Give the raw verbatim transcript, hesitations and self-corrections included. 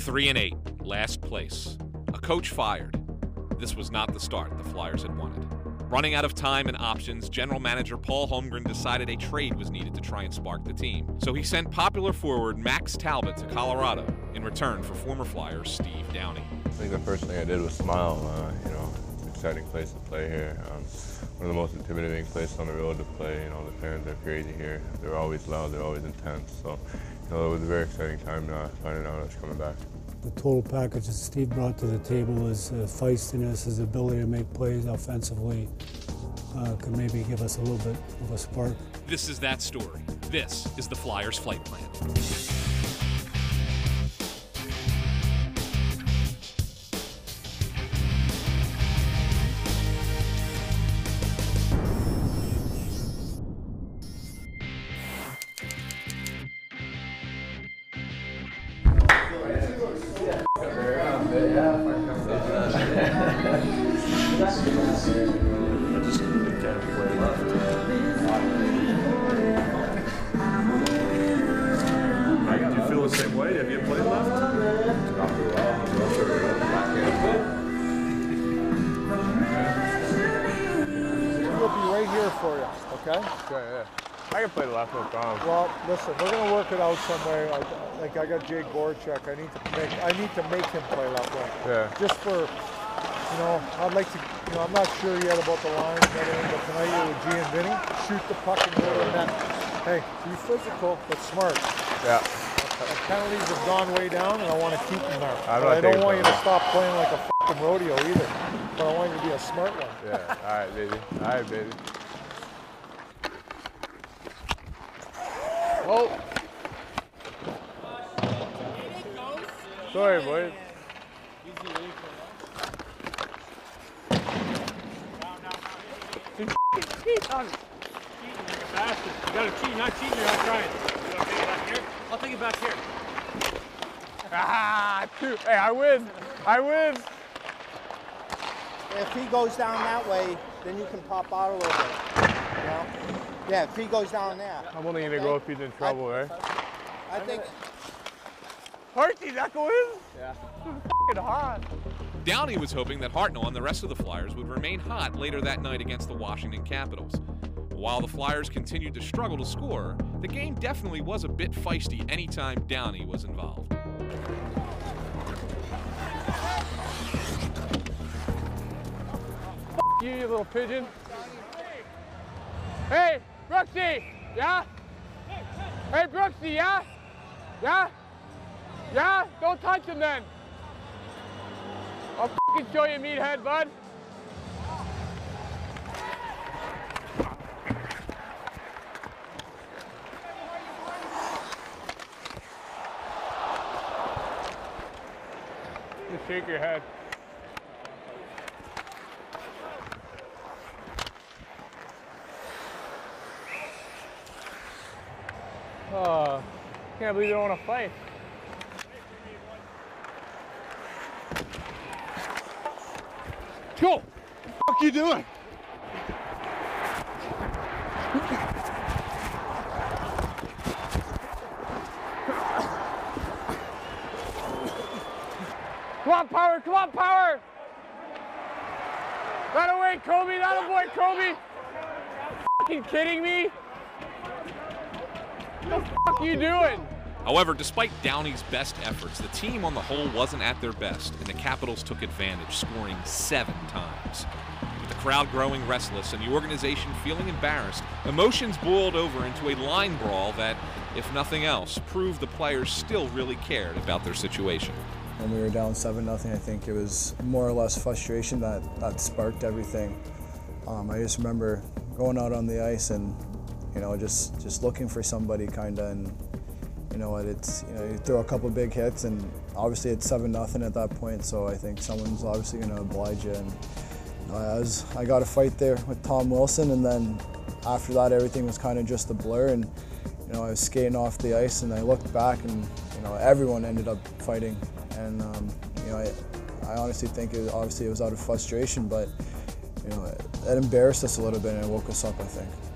Three and eight, last place. A coach fired. This was not the start the Flyers had wanted. Running out of time and options, general manager Paul Holmgren decided a trade was needed to try and spark the team. So he sent popular forward Max Talbot to Colorado in return for former Flyer Steve Downie. I think the first thing I did was smile. Uh, you know, exciting place to play here. Um, one of the most intimidating places on the road to play. You know, the fans are crazy here. They're always loud. They're always intense. So, you know, it was a very exciting time uh, finding out I was coming back. The total package that Steve brought to the table is uh, feistiness, his ability to make plays offensively, uh, could maybe give us a little bit of a spark. This is that story. This is the Flyers' flight plan. Do you feel the same way? Have you played left? We'll be right here for you, okay? Sure, yeah. I can play left, no problem. Well, listen, we're gonna work it out some way. Like, like I got Jake Voracek. I need to make I need to make him play left wing. Yeah. Just for, you know, I'd like to. You know, I'm not sure yet about the lines and everything, but tonight you're with G and Vinny. Shoot the puck and go to the net. Hey, be physical but smart. Yeah. The penalties have gone way down, and I want to keep them there. I'm But not I don't taking want you to penalties. stop playing like a fucking rodeo either. But I want you to be a smart one. Yeah. All right, baby. All right, baby. Oh. Sorry, boys. Cheat on it. Cheating like a bastard. You gotta cheat, not cheating, you're not trying. You want to take it back here? I'll take it back here. Ah, two. Hey, I win. I win. If he goes down that way, then you can pop out a little bit. You know? Yeah, if he goes down there. I'm only gonna go if he's in trouble, right? I think. Harty, that go in? Yeah. Fucking hot. Downie was hoping that Hartnell and the rest of the Flyers would remain hot later that night against the Washington Capitals. While the Flyers continued to struggle to score, the game definitely was a bit feisty anytime Downie was involved. F you, you little pigeon. Hey, Brooksy, yeah? Hey, Brooksy, yeah? Yeah? Yeah? Don't touch him then. I'll fucking show you, meathead, bud. Just shake your head. Oh, can't believe you don't want to fight. Go! What the fuck you doing? Come on, Power! Come on, Power! That away, Kobe! That avoid, Kobe! Fucking kidding me? What the fuck are you doing? However, despite Downie's best efforts, the team on the whole wasn't at their best, and the Capitals took advantage, scoring seven times. With the crowd growing restless and the organization feeling embarrassed, emotions boiled over into a line brawl that, if nothing else, proved the players still really cared about their situation. When we were down seven nothing, I think it was more or less frustration that, that sparked everything. Um, I just remember going out on the ice and, you know, just, just looking for somebody kind of, and you know what, it's, you know, you throw a couple big hits and obviously it's seven nothing at that point, so I think someone's obviously going to oblige you. And you know, I, was, I got a fight there with Tom Wilson, and then after that everything was kind of just a blur, and you know, I was skating off the ice and I looked back and you know, everyone ended up fighting. And um, you know, I, I honestly think it, obviously it was out of frustration, but you know, it, it embarrassed us a little bit and it woke us up, I think.